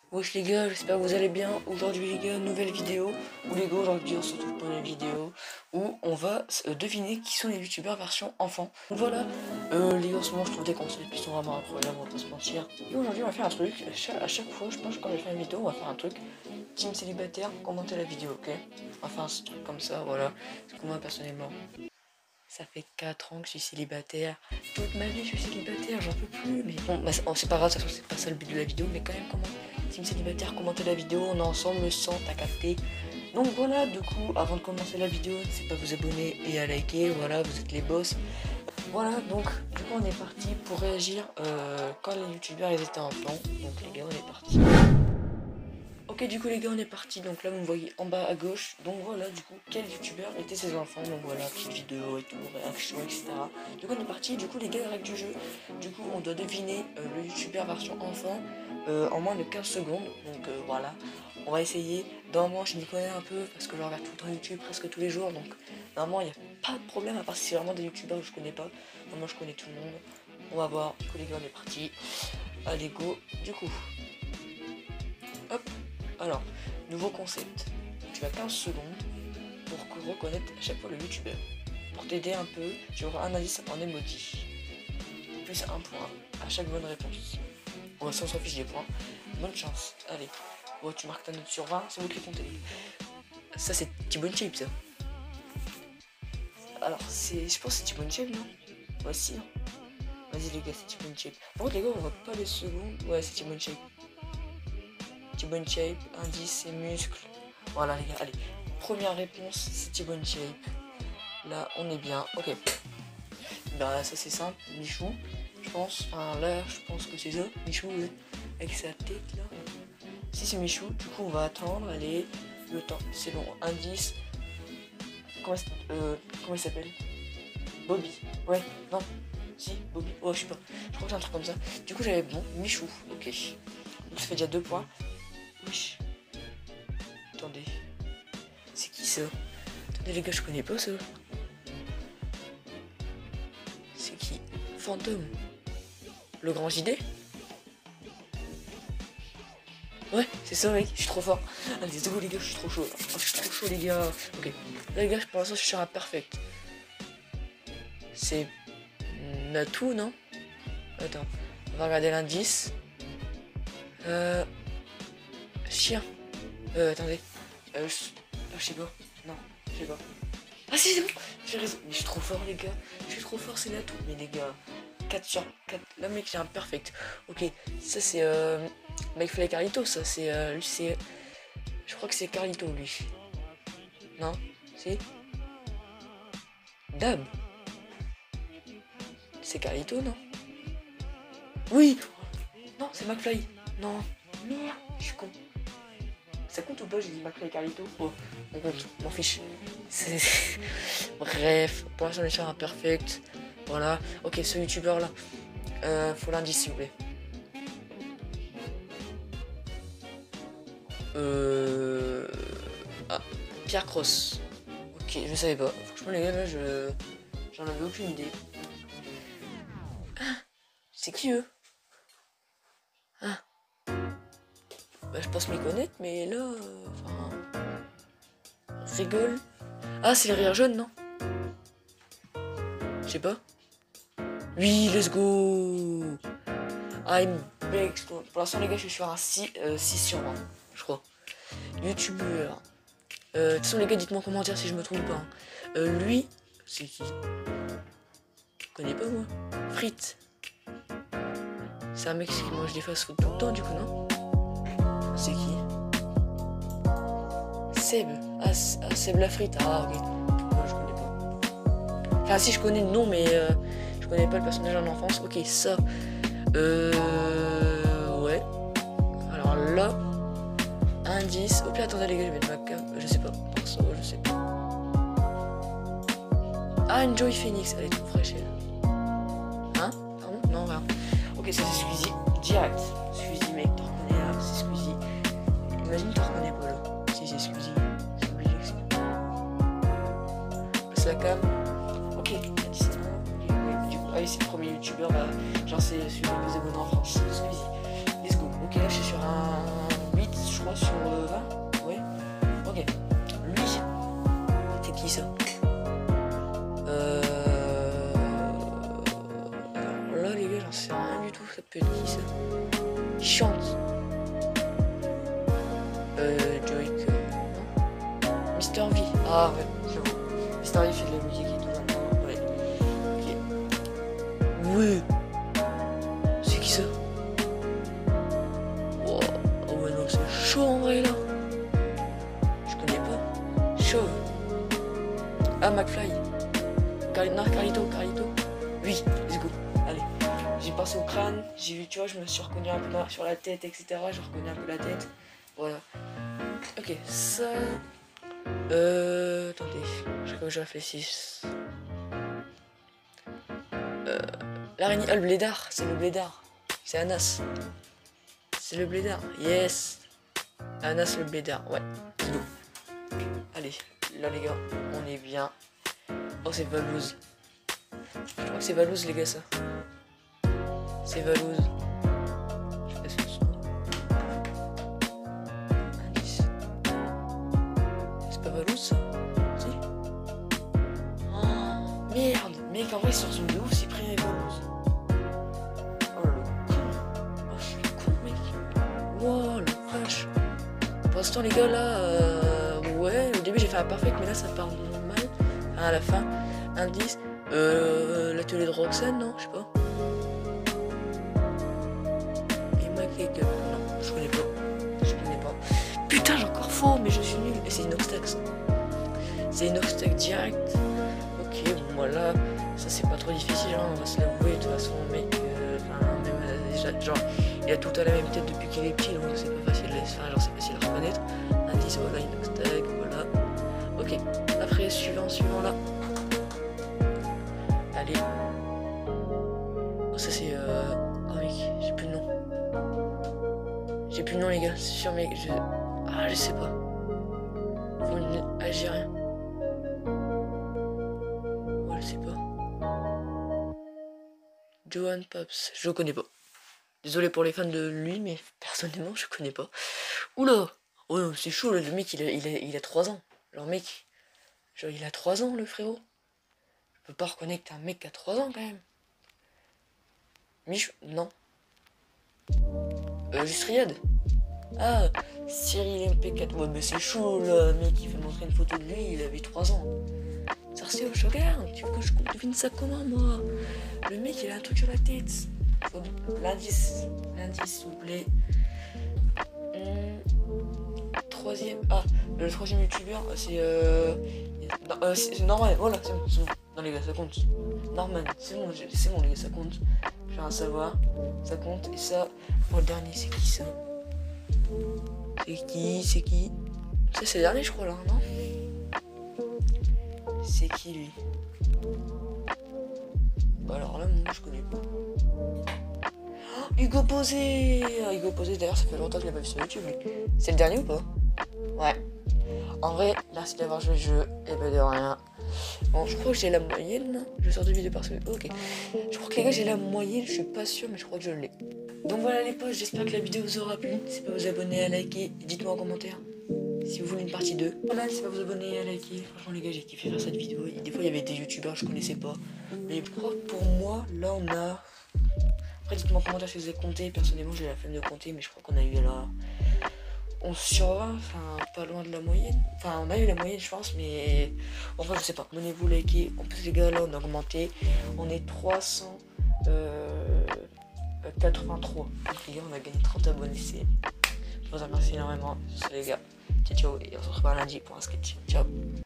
Wesh les gars, j'espère que vous allez bien. Aujourd'hui les gars, nouvelle vidéo. Ou les gars, aujourd'hui on se retrouve pour une vidéo où on va deviner qui sont les youtubeurs version enfant. Donc voilà, les gars, en ce moment je trouve des conseils qui sont vraiment incroyables, on va pas se mentir. Et aujourd'hui on va faire un truc, à chaque fois je pense que quand je vais faire une vidéo, on va faire un truc. Team célibataire, commentez la vidéo, ok? Enfin, un truc comme ça, voilà. Parce que moi personnellement, ça fait 4 ans que je suis célibataire. Toute ma vie je suis célibataire, j'en peux plus. Mais bon, bah, c'est pas grave, de toute façon c'est pas ça le but de la vidéo. Mais quand même, comment team célibataire, commentez la vidéo, on est ensemble, le sang, t'as capté. Donc voilà, du coup, avant de commencer la vidéo, n'hésitez pas à vous abonner et à liker, voilà, vous êtes les boss. Voilà, donc du coup on est parti pour réagir quand les youtubeurs ils étaient enfants. Donc les gars, on est parti. Ok, du coup les gars, on est parti. Donc là vous me voyez en bas à gauche. Donc voilà, du coup quel youtubeur étaient ses enfants. Donc voilà, petite vidéo et tout, réaction, etc. Du coup on est parti. Du coup les gars, règle du jeu, du coup on doit deviner le youtubeur version enfant en moins de 15 secondes. Donc voilà, on va essayer. Normalement je m'y connais un peu parce que je regarde tout le temps YouTube presque tous les jours. Donc normalement il n'y a pas de problème, à part si c'est vraiment des youtubeurs que je connais pas. Normalement je connais tout le monde. On va voir. Du coup les gars, on est parti. Allez go. Du coup, hop. Alors, nouveau concept. Tu as 15 secondes pour reconnaître à chaque fois le youtubeur. Pour t'aider un peu, tu auras un indice en emoji. Plus un point à chaque bonne réponse. Ouais, ça on s'en fiche des points. Bonne chance. Allez. Ouais, tu marques ta note sur 20, c'est vous qui comptez. Ça c'est T-Bone Shape ça. Alors, je pense que c'est T-Bone Shape, non? Ouais, si, hein. Vas-y les gars, c'est T-Bone Shape. Par contre les gars, on voit pas les secondes. Ouais, c'est T-Bone Shape. T-Bone Shape, indice et muscles. Voilà les gars, allez. Première réponse, c'est T-Bone Shape. Là, on est bien. Ok. Bah ça c'est simple. Michou, je pense. Enfin là, je pense que c'est ça. Michou, ouais. Avec sa tête là. Si c'est Michou, du coup on va attendre. Allez, le temps, c'est long. Indice. Comment il s'appelle? Bobby. Ouais, non. Si, Bobby. Oh, je sais pas. Je crois que c'est un truc comme ça. Du coup j'avais bon. Michou. Ok. Donc ça fait déjà 2 points. Wesh. Attendez. C'est qui ça? Attendez les gars, je connais pas ça. C'est qui? Fantôme. Le grand JD? Ouais, c'est ça mec, je suis trop fort. Allez, let's go les gars, je suis trop chaud là. Oh, je suis trop chaud les gars. Ok. Là les gars, pour l'instant je suis sur un perfect. C'est Natou, non? Attends. On va regarder l'indice. Chien. Attendez. Je sais pas. Non, je sais pas. Ah si, c'est bon. J'ai raison. Mais je suis trop fort les gars. Je suis trop fort, c'est Natou. Mais les gars, 4 sur 4. Là mec, j'ai un perfect. Ok, ça c'est McFly et Carlito, ça c'est lui c'est. Je crois que c'est Carlito lui. Non? Si? Dab. C'est Carlito, non? Oui! Non, c'est McFly. Non. Merde, je suis con. Ça compte ou pas? J'ai dit McFly et Carlito. Oh, on compte, m'en fiche. Bref, pour l'instant on est sur un perfect. Voilà. Ok, ce youtubeur là. Faut l'indice s'il vous plaît. Ah, Pierre Cross. Ok, je savais pas. Franchement les gars là j'en avais aucune idée. Ah, c'est qui eux? Ah. Bah je pense m'y connaître mais là. Enfin. On rigole. Ah c'est les rires jaunes non? Je sais pas. Oui, let's go. I'm back. Pour l'instant les gars je suis sur un 6 sur 1, je crois. Youtubeur. De toute façon les gars dites-moi en commentaire si je me trompe pas. Lui, c'est qui? Je connais pas moi. Frites. C'est un mec qui mange des fast-food tout le temps du coup non? C'est qui? Seb. Ah Seb la frite. Ah ok. Moi je connais pas. Enfin si je connais le nom mais je connais pas le personnage en enfance. Ok ça. Ouais. Alors là. Indice. Oh puis attendez les gars, je vais mettre ma cam. Je sais pas. Perso, je sais pas. Ah, Enjoy Phoenix, elle est trop fraîche elle. Hein? Pardon? Non, rien. Ok, ça c'est Squeezie. Direct. Squeezie, mec, t'en reconnais là, c'est Squeezie. Imagine, t'en reconnais pas là. Si, c'est Squeezie. C'est obligé que c'est. Passe la cam. Ok, indice. Du coup, ah oui, c'est le premier youtubeur là. Genre, c'est celui qui vous abonne en France. Squeezie. Let's go. Ok, là, je suis sur un Ah ouais, j'avoue. Star il fait de la musique et tout maintenant. Ouais. Ok. Ouais. C'est qui ça? Wow. Oh ouais non, c'est chaud en vrai là. Je connais pas. Chaud. Ah McFly. Non, Carlito. Oui, let's go. Allez. J'ai passé au crâne. J'ai vu, tu vois, je me suis reconnu un peu sur la tête, etc. J'ai reconnu un peu la tête. Voilà. Ok, ça. Attendez, je réfléchisse. L'araignée. Ah, le blédard, c'est le blédard. C'est Anas. C'est le blédard, yes. Anas le blédard, ouais. Let's go. Allez, là les gars, on est bien. Oh, c'est Valouz. Je crois que c'est Valouz, les gars, ça. C'est Valouz. Je fais ce son. Indice. C'est pas Valouz, ça? Si. Oh, merde. Mec, en vrai, sur son de ouf, c'est pris avec Valouz. Oh, le con. Oh, je suis con, mec. Wow, le crash. Pour l'instant, les gars, là, ouais, au début, j'ai fait un perfect, mais là, ça part mal. Enfin, à la fin, indice. L'atelier de Roxane, non? Je sais pas. Et Make Up, non, je connais pas. Putain, j'ai encore faux, mais je suis nul. Et c'est Inoxtag. C'est Inoxtag direct. Ok, bon, voilà. Ça, c'est pas trop difficile, hein, on va se l'avouer. De toute façon, mec, même déjà, genre, il a tout à la même tête depuis qu'il est petit, donc c'est pas facile genre, c'est facile à reconnaître. Indice, voilà, Inoxtag, voilà. Ok, après, suivant là. Allez. Oh, ça c'est oh mec, j'ai plus de nom. J'ai plus de nom les gars, c'est sûr mec, ah je sais pas. Algérien. Oh je sais pas. Johan Paps, je connais pas. Désolé pour les fans de lui, mais personnellement je connais pas. Oula. Oh non, c'est chaud là, le mec il a 3 ans. Genre mec, genre il a 3 ans le frérot. Je peux pas reconnaître un mec qui a 3 ans quand même. Non. Juste Riyad. Ah, Cyril MP4. Ouais, mais c'est chaud là, mec, il fait montrer une photo de lui, il avait 3 ans. Sarcé au regarde, tu veux que je devine ça comment moi? Le mec, il a un truc sur la tête. L'indice, s'il vous plaît. Troisième. Ah, le troisième youtubeur, c'est Norman, voilà, c'est bon. Non les gars, ça compte. Norman, c'est bon les gars, ça compte. Je vais rien savoir, ça compte. Et ça, pour le dernier, c'est qui ça? C'est qui? Ça c'est le dernier je crois là, non? C'est qui lui? Bah alors là, moi je connais pas. Oh, Hugo Posé! Hugo Posé, d'ailleurs ça fait longtemps que je l'ai pas vu sur YouTube. C'est le dernier ou pas? Ouais. En vrai, merci d'avoir joué le jeu, et ben de rien. Bon, je crois que j'ai la moyenne. Je sors de vidéo par semaine. Ok. Je crois que les gars, j'ai la moyenne. Je suis pas sûr, mais je crois que je l'ai. Donc voilà les potes, j'espère que la vidéo vous aura plu. N'hésitez pas à vous abonner, à liker. Dites-moi en commentaire si vous voulez une partie 2. Voilà, n'hésitez pas à vous abonner, à liker. Franchement les gars, j'ai kiffé faire cette vidéo. Et des fois, il y avait des youtubeurs que je connaissais pas. Mais je crois que pour moi, là, on a... Après, dites-moi en commentaire si vous avez compté. Personnellement, j'ai la flemme de compter, mais je crois qu'on a eu là... 11 sur 20, enfin pas loin de la moyenne. Enfin on a eu la moyenne je pense, mais enfin je sais pas. Abonnez-vous, likez. En plus les gars là on a augmenté. On est 383. Donc les gars on a gagné 30 abonnés. Je vous remercie énormément. C'est les gars. Ciao ciao et on se retrouve lundi pour un sketch. Ciao.